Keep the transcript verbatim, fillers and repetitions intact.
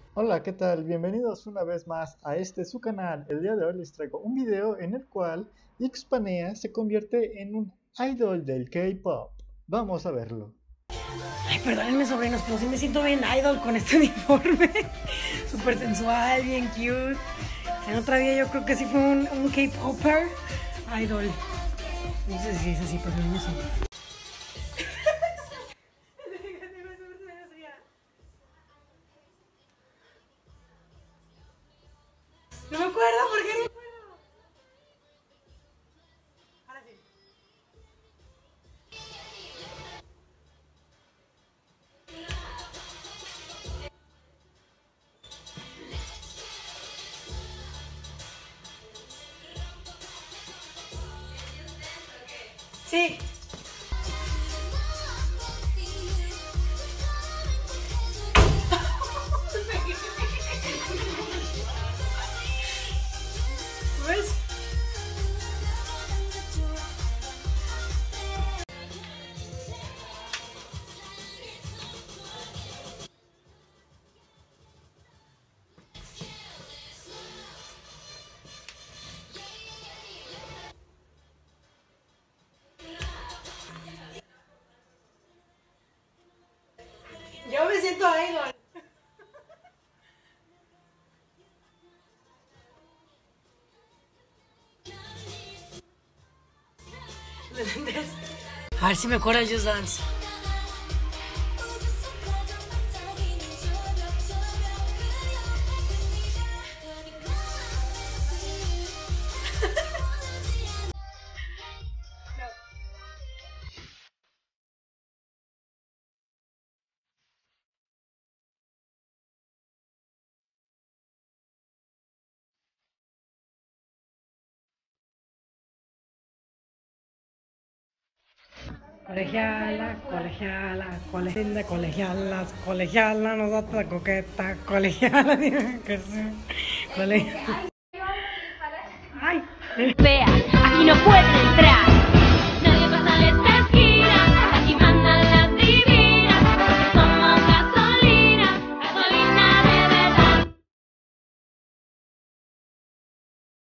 Hola, ¿qué tal? Bienvenidos una vez más a este su canal. El día de hoy les traigo un video en el cual Ixpanea se convierte en un idol del K-pop. Vamos a verlo. Ay, perdónenme, sobrinos, pero sí me siento bien idol con este uniforme. Súper sensual, bien cute. En otra vida yo creo que sí fue un, un K-popper idol. No sé si es así, pero no sé. No me acuerdo, ¿por qué no me acuerdo? Ahora sí. Sí. ¿Ves? Yo me siento idol. A ver si me acuerdo el Just Dance. Colegiala, colegiala, colegiala, colegiala, colegiala, nosotros coqueta, colegiala, dime que sí, colegiala. Ay. Vea, aquí no pueden entrar.